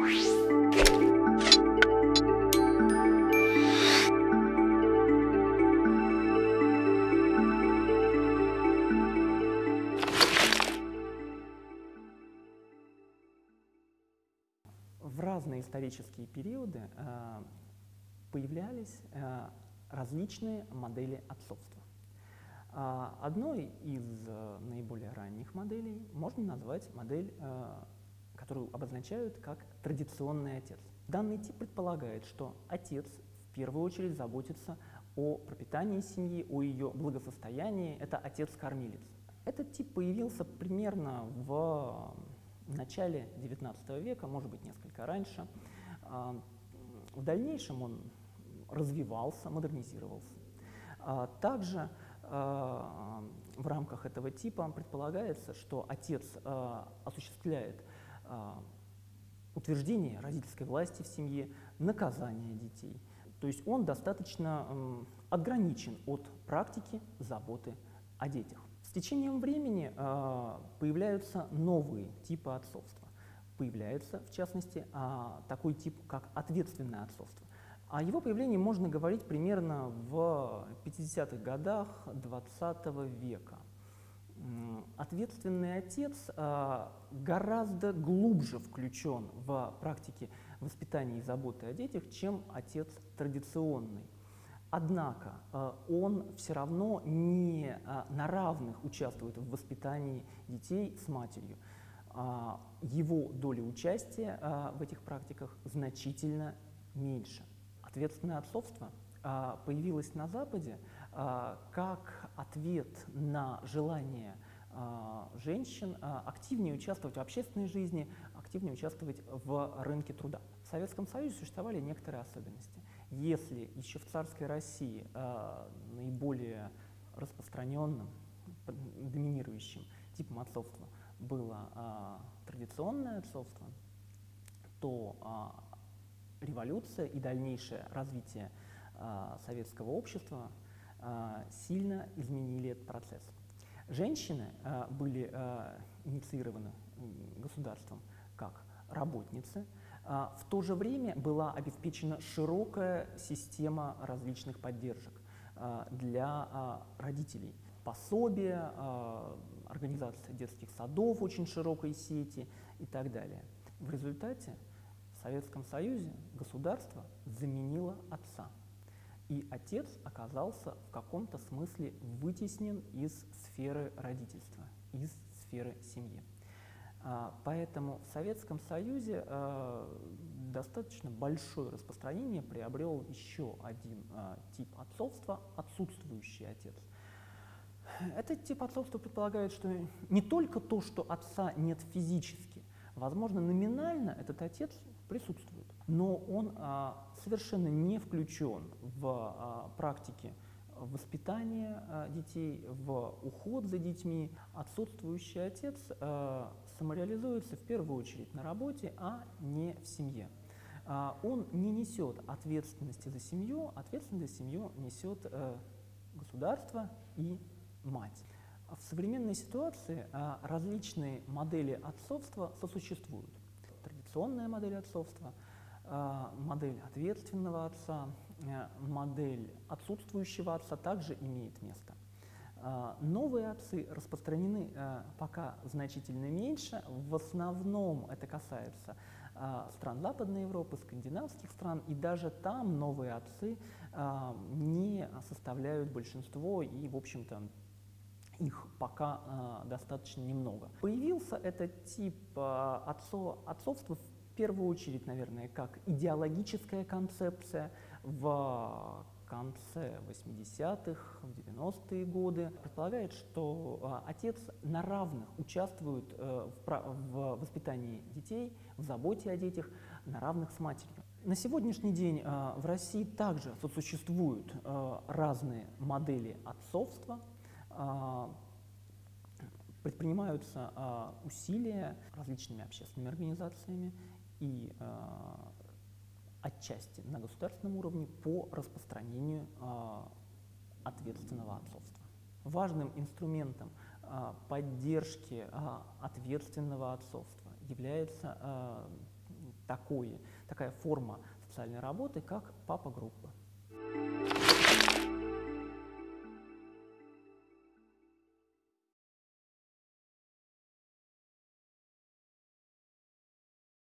В разные исторические периоды появлялись различные модели отцовства. Одной из наиболее ранних моделей можно назвать модель, которую обозначают как традиционный отец. Данный тип предполагает, что отец в первую очередь заботится о пропитании семьи, о ее благосостоянии. Это отец-кормилец. Этот тип появился примерно в начале XIX века, может быть, несколько раньше. В дальнейшем он развивался, модернизировался. Также в рамках этого типа предполагается, что отец осуществляет утверждение родительской власти в семье, наказание детей. То есть он достаточно ограничен от практики заботы о детях. С течением времени появляются новые типы отцовства. Появляется, в частности, такой тип, как ответственное отцовство. О его появлении можно говорить примерно в 50-х годах XX века. Ответственный отец гораздо глубже включен в практики воспитания и заботы о детях, чем отец традиционный. Однако он все равно не на равных участвует в воспитании детей с матерью. Его доля участия в этих практиках значительно меньше. Ответственное отцовство появилось на Западе как ответ на желание женщин активнее участвовать в общественной жизни, активнее участвовать в рынке труда. В Советском Союзе существовали некоторые особенности. Если еще в царской России наиболее распространенным, доминирующим типом отцовства было традиционное отцовство, то революция и дальнейшее развитие советского общества сильно изменили этот процесс. Женщины были инициированы государством как работницы. В то же время была обеспечена широкая система различных поддержек для родителей. Пособия, организация детских садов очень широкой сети и так далее. В результате в Советском Союзе государство заменило отца. И отец оказался в каком-то смысле вытеснен из сферы родительства, из сферы семьи. Поэтому в Советском Союзе достаточно большое распространение приобрел еще один тип отцовства – отсутствующий отец. Этот тип отцовства предполагает, что не только то, что отца нет физически, возможно, номинально этот отец присутствует, но он совершенно не включен в практики воспитания детей, в уход за детьми. Отсутствующий отец самореализуется в первую очередь на работе, а не в семье. Он не несет ответственности за семью, ответственность за семью несет государство и мать. В современной ситуации различные модели отцовства сосуществуют. Традиционная модель отцовства, модель ответственного отца, модель отсутствующего отца также имеет место. Новые отцы распространены пока значительно меньше. В основном это касается стран Западной Европы, скандинавских стран, и даже там новые отцы не составляют большинство, и, в общем-то, их пока достаточно немного. Появился этот тип отцовства в первую очередь, наверное, как идеологическая концепция в конце 80-х, в 90-е годы. Предполагает, что отец на равных участвует в воспитании детей, в заботе о детях, на равных с матерью. На сегодняшний день в России также сосуществуют разные модели отцовства. Предпринимаются усилия различными общественными организациями и отчасти на государственном уровне по распространению ответственного отцовства. Важным инструментом поддержки ответственного отцовства является такая форма социальной работы, как папа-группа.